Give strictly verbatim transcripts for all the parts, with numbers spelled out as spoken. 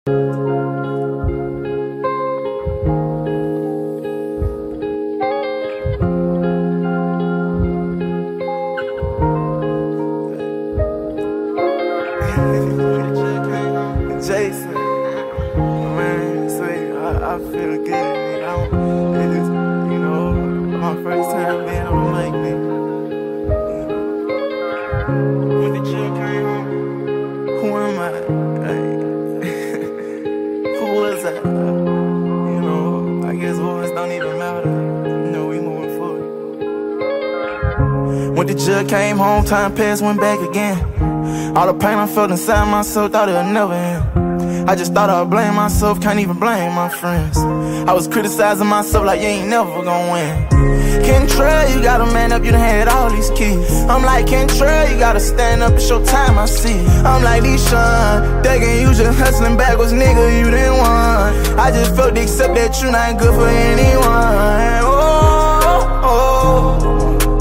Jason, man, say I, I feel good, nigga. I'm, it is, you know, my first time being on the mic, nigga. When the chill came home, who am I? Like, who was I? You know, I guess words don't even matter. You know, we moving forward. When the judge came home, time passed, went back again. All the pain I felt inside myself, thought it would never end. I just thought I'd blame myself, can't even blame my friends. I was criticizing myself like you ain't never gonna win. Kentrell, you gotta man up, you done had all these keys. I'm like, Kentrell, you gotta stand up, it's your time, I see. I'm like, Deshaun, thinking you just hustling backwards, nigga, you didn't want. I just felt to accept that you not good for anyone. Oh, oh, oh.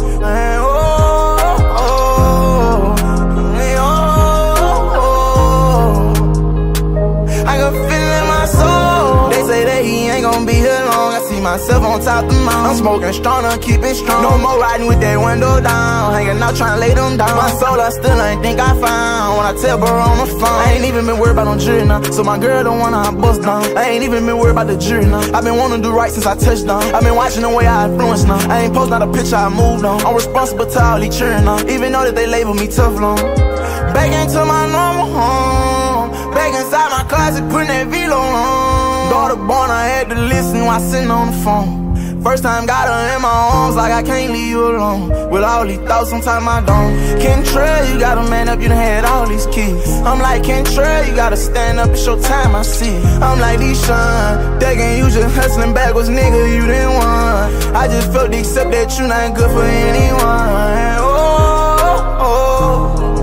Gonna be here long, I see myself on top of the mountain. I'm smoking strong, I'm keeping strong. No more riding with that window down, hanging out trying to lay them down. My soul I still ain't think I found. When I tell bro on the phone, I ain't even been worried about no jury now. So my girl don't wanna I bust down. I ain't even been worried about the jury now. I been wanting to do right since I touched down. I been watching the way I influence now. I ain't post not a picture I moved on. I'm responsible to all these cheering now, even though that they label me tough long. Back into my normal home, back inside my closet putting that velo on. Daughter born, I had to listen while sitting on the phone. First time got her in my arms, like I can't leave you alone. With all these thoughts, sometimes I don't. Kentrell, you gotta man up, you done had all these keys. I'm like, Kentrell, you gotta stand up, it's your time, I see. I'm like, Deshaun, thinking you just hustling backwards, nigga, you didn't want. I just felt to accept that you not good for anyone. Oh, oh, oh.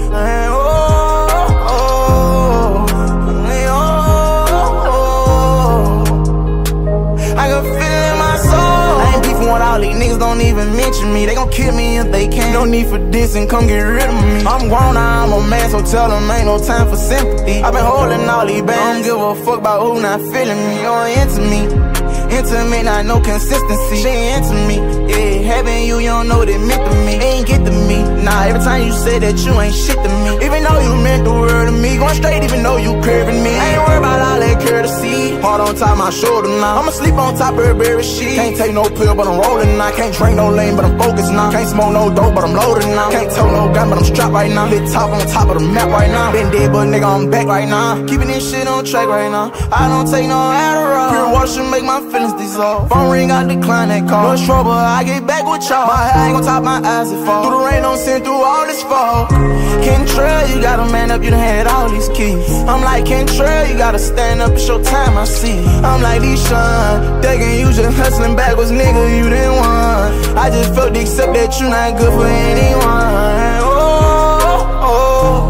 All these niggas don't even mention me. They gon' kill me if they can. No need for this and come get rid of me. I'm grown now, I'm a man, so tell them ain't no time for sympathy. I been holding all these bands, don't give a fuck about who not feeling me or into me. Into me, not no consistency. She ain't into me, yeah. Having you, you don't know what it meant to me. It ain't get to me. Nah, every time you say that you ain't shit to me. Even though you meant the world to me, going straight even though you curving me. I ain't worried about all that courtesy. Heart on top of my shoulder now. I'ma sleep on top of her berry sheet. Can't take no pill, but I'm rolling now. Can't drink no lane, but I'm focused now. Can't smoke no dope, but I'm loaded now. Can't tow no gun, but I'm strapped right now. Lit top on top of the map right now. Been dead, but nigga, I'm back right now. Keeping this shit on track right now. I don't take no Adderall. Pure water should make my feelings dissolve. Phone ring, I decline that call. No trouble, I get back with y'all. My hair ain't gon' top my eyes it fall. Through the rain, don't send through all this fog. Kentrell, you gotta man up, you done had all these keys. I'm like, Kentrell, you gotta stand up, it's your time, I see. I'm like, Deshaun, thinking you just hustling backwards, nigga, you didn't want. I just felt to accept that you not good for anyone. Oh, oh.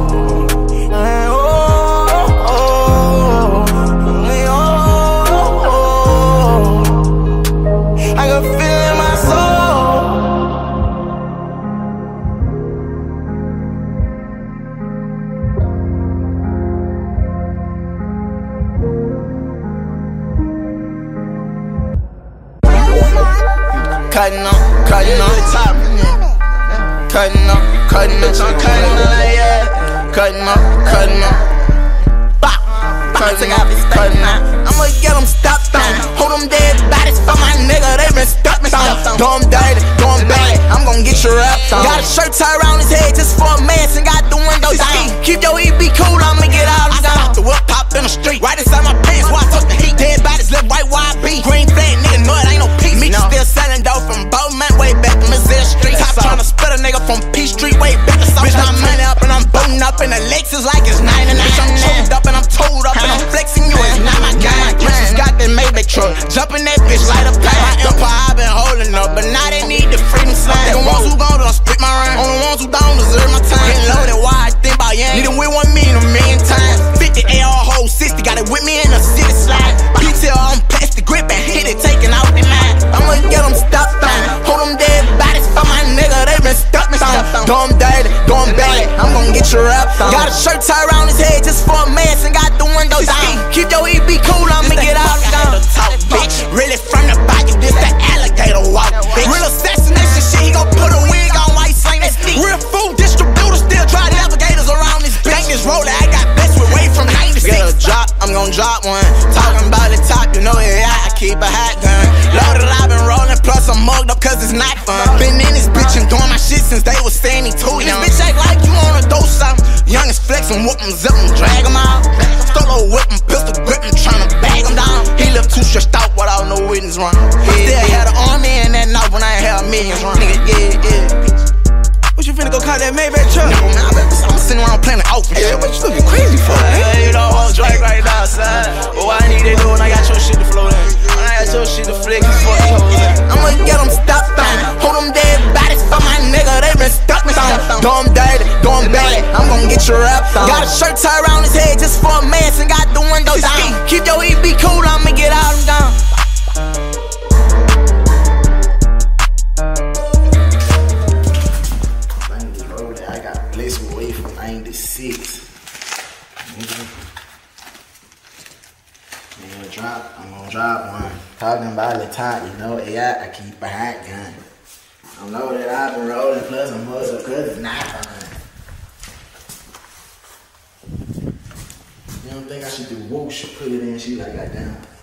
Cutting up, cutting up, top, cutting up, cutting up, cutting up, yeah, cutting up, cutting up, bop, cutting up, cutting up. I'ma get them stopped down, hold them dead bodies for my nigga, they been stuck me down. Do them dirty, do them bad, I'm gon' get you wrapped on. Got a shirt tied around his head just for a mess and got the windows down. Keep your E B cool, I'ma get all this down. The whip pop in the street, right inside my pants, while I touch the heat. Dead bodies left white, why I be green flag, nigga, know it ain't no peace. Me still selling dope from Bowman, way back in Missouri Street. Top tryna split a nigga from P Street, way back to South. Bitch, my money up and I'm booting up in the Lexus like it's ninety-nine. Bitch, I'm choked up and I'm told up and I'm flexing you, it's not my guy. Bitches got that Maybach truck, jumping that bitch light up pack. My empire I been holding up, but now they need the freedom slide. The ones who gon' don't split my rhyme, on the ones who don't deserve my time. Getting loaded, why I think about yang. Need it with one million a million times. fifty A R whole sixty, got it with me in the city slide. P T L on plastic grip and hit it, taking out the line. I'ma get them stopped down, hold them dead bodies for my nigga, they been stuck me down. Do them dirty, do them bad, I'm gon' get you wrapped on. Got a shirt tied around his head just for a mess and got the windows down. I'm gon' drop one. Talking about the top, you know, yeah, I keep a hot gun. Loaded, I've been rolling, plus I'm mugged up cause it's not fun. Been in this bitch and doing my shit since they was saying he too young. This bitch act like you wanna do something. Youngest flexin', whoop 'em, zip 'em, drag 'em out. Stolo whip 'em, pistol grip 'em, tryna bag 'em down. He left too stressed out without no witness run. Still had an army in that night when I ain't had millions run. Nigga, yeah, yeah. What you finna go call that Maybach truck? No, man, I'm sitting around playing the open. Hey, what you looking crazy for, man? Hey, you don't want Drake right now, son. But why I need they do when I got your shit to float in? When I got your shit to flick, you fuck these hoes in. I'ma get them stopped on. Hold them dead bodies for my nigga, they been stuck me on. Do 'em dirty, do 'em bad, I'm gon' get your rap on. Got a shirt tied around his head just for a mask and got the window down. Keep your E B cool, I'ma get all them down. ninety-six. Man, drop. I'm gonna drop one. Talking about the top, you know, A I, I keep a hot gun. I know that I've been rolling plus a muscle cause it's not fun. You don't think I should do whoosh, put it in, she like, goddamn.